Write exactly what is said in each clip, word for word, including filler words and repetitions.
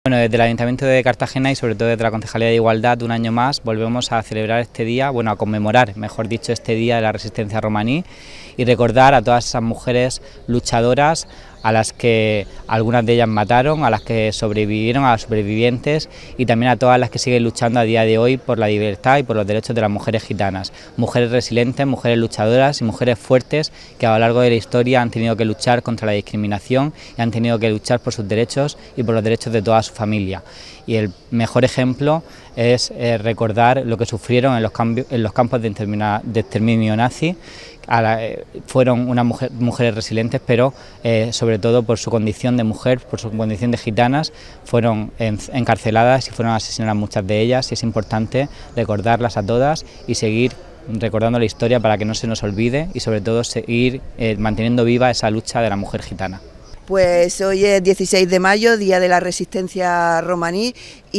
Bueno, desde el Ayuntamiento de Cartagena y sobre todo desde la Concejalía de Igualdad, un año más volvemos a celebrar este día, bueno, a conmemorar, mejor dicho, este día de la resistencia romaní y recordar a todas esas mujeres luchadoras a las que algunas de ellas mataron, a las que sobrevivieron, a las supervivientes y también a todas las que siguen luchando a día de hoy por la libertad y por los derechos de las mujeres gitanas. Mujeres resilientes, mujeres luchadoras y mujeres fuertes que a lo largo de la historia han tenido que luchar contra la discriminación y han tenido que luchar por sus derechos y por los derechos de toda su familia. Y el mejor ejemplo es eh, recordar lo que sufrieron en los, en los campos de, de exterminio nazi. A la, eh, fueron unas mujer, mujeres resilientes, pero eh, sobre todo por su condición de mujer, por su condición de gitanas, fueron en, encarceladas y fueron asesinadas muchas de ellas, y es importante recordarlas a todas y seguir recordando la historia para que no se nos olvide y sobre todo seguir eh, manteniendo viva esa lucha de la mujer gitana. Pues hoy es dieciséis de mayo, Día de la Resistencia Romaní,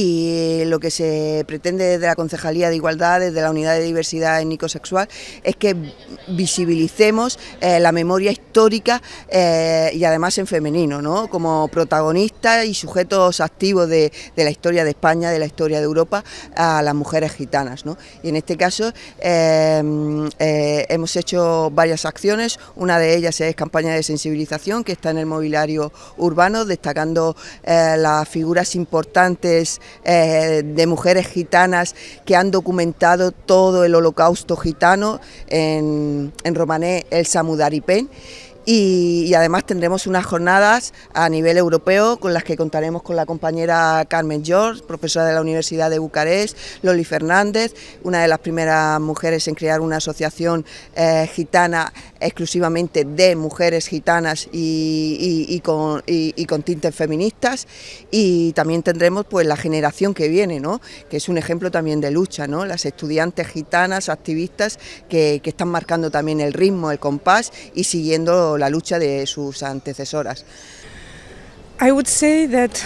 y lo que se pretende desde la Concejalía de Igualdad, desde la Unidad de Diversidad Étnico-Sexual, es que visibilicemos eh, la memoria histórica eh, y además en femenino, ¿no? Como protagonistas y sujetos activos de, de la historia de España, de la historia de Europa, a las mujeres gitanas, ¿no? Y en este caso eh, eh, hemos hecho varias acciones, una de ellas es campaña de sensibilización que está en el mobiliario urbano, destacando eh, las figuras importantes Eh, de mujeres gitanas que han documentado todo el holocausto gitano, en, en romané el Samudaripen. Y, y además tendremos unas jornadas a nivel europeo con las que contaremos con la compañera Carmen George, profesora de la Universidad de Bucarest, Loli Fernández, una de las primeras mujeres en crear una asociación eh, gitana exclusivamente de mujeres gitanas y, y, y, con, y, y con tintes feministas, y también tendremos pues la generación que viene, ¿no? Que es un ejemplo también de lucha, ¿no? Las estudiantes gitanas, activistas que, que están marcando también el ritmo, el compás y siguiendo la lucha de sus antecesoras. I would say that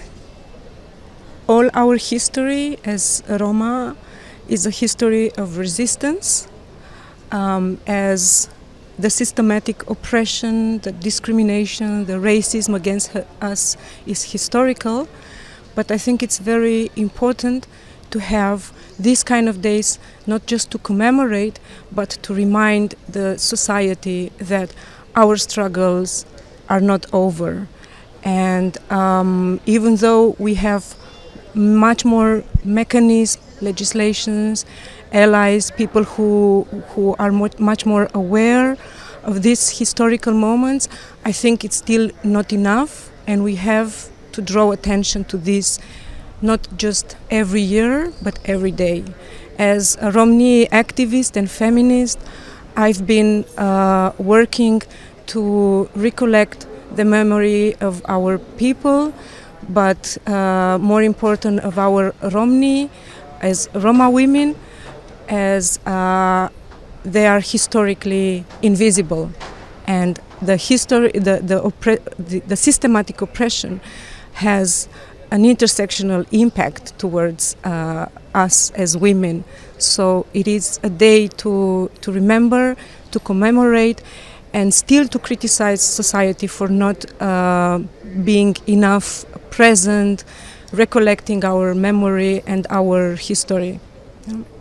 all our history as Roma is a history of resistance, um, as the systematic oppression, the discrimination, the racism against us is historical, but I think it's very important to have these kind of days not just to commemorate, but to remind the society that our struggles are not over. And um, even though we have much more mechanisms, legislations, allies, people who, who are much more aware of these historical moments, I think it's still not enough, and we have to draw attention to this not just every year, but every day. As a Romani activist and feminist, I've been uh, working to recollect the memory of our people, but uh, more important of our Romani as Roma women, as uh, they are historically invisible, and the history, the the, the the systematic oppression has an intersectional impact towards uh, us as women. So it is a day to, to remember, to commemorate, and still to criticize society for not uh, being enough present, recollecting our memory and our history. Yeah.